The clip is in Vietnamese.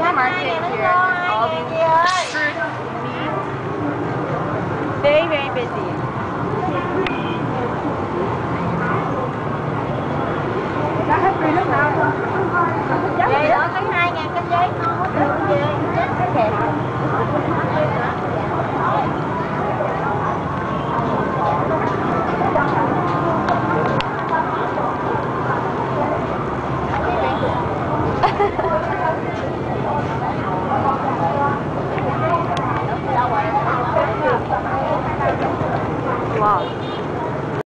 market here. All these fruits, meat. Very, very busy.